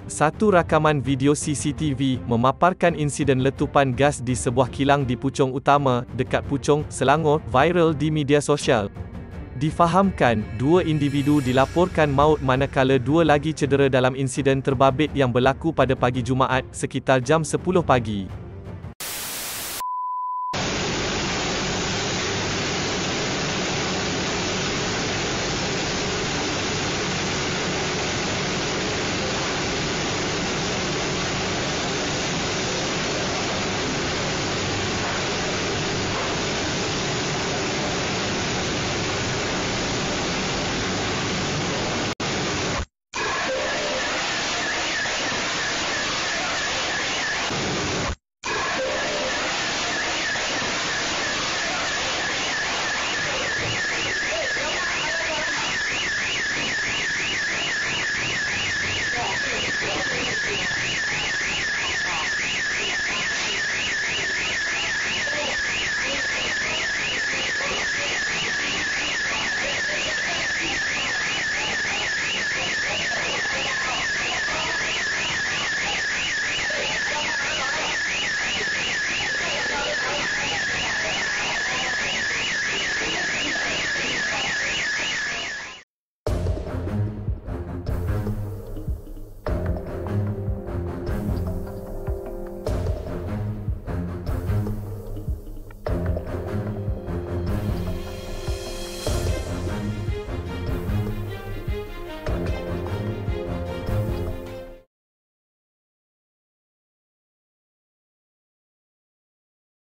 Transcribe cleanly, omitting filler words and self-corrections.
Satu rakaman video CCTV memaparkan insiden letupan gas di sebuah kilang di Puchong Utama, dekat Puchong, Selangor, viral di media sosial. Difahamkan, dua individu dilaporkan maut manakala dua lagi cedera dalam insiden terbabit yang berlaku pada pagi Jumaat, sekitar jam 10 pagi.